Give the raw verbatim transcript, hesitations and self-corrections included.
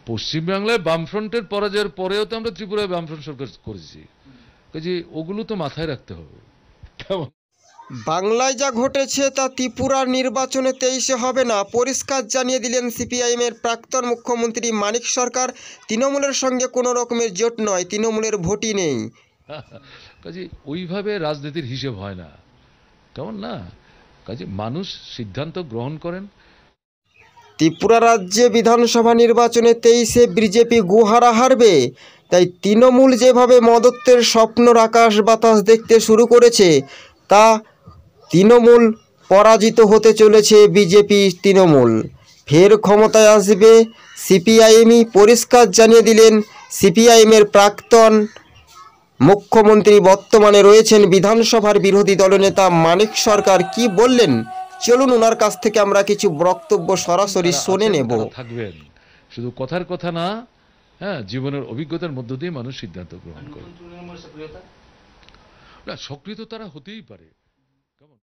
পশ্চিমবাংলায় বামফ্রন্টের পরাজয়ের পরেও তো আমরা ত্রিপুরায় বামফ্রন্ট সরকার করেছি, কাজে ওগুলো তো মাথায় রাখতে হবে। বাংলায় যা ঘটেছে তা ত্রিপুরার নির্বাচনে তেইশে হবে না, পরিষ্কার জানিয়ে দিলেন সিপিআইএমের প্রাক্তন মুখ্যমন্ত্রী মানিক সরকার। তৃণমূলের সঙ্গে কোনো রকমের জোট নয়, তৃণমূলের ভোটই নেই। কাজে ওইভাবে রাজনীতির হিসেব হয় না, কেমন না? কাজে মানুষ সিদ্ধান্ত গ্রহণ করেন। ত্রিপুরা রাজ্যে বিধানসভা নির্বাচনে তেইশে বিজেপি গুহারা হারবে, তাই তৃণমূল যেভাবে মদত্বের স্বপ্নর আকাশ বাতাস দেখতে শুরু করেছে, তা তৃণমূল পরাজিত হতে চলেছে। বিজেপি তৃণমূল ফের ক্ষমতায় আসবে সিপিআইএমই, পরিষ্কার জানিয়ে দিলেন সিপিআইএমের প্রাক্তন মুখ্যমন্ত্রী, বর্তমানে রয়েছেন বিধানসভার বিরোধী দলনেতা মানিক সরকার। কি বললেন চলুন ওনার কাছ থেকে আমরা কিছু বক্তব্য সরাসরি শুনে নেব। থাকবেন শুধু কথার কথা না, হ্যাঁ, জীবনের অভিজ্ঞতার মধ্য দিয়ে মানুষ সিদ্ধান্ত গ্রহণ করে। না, সক্রিয় তারা হতেই পারে।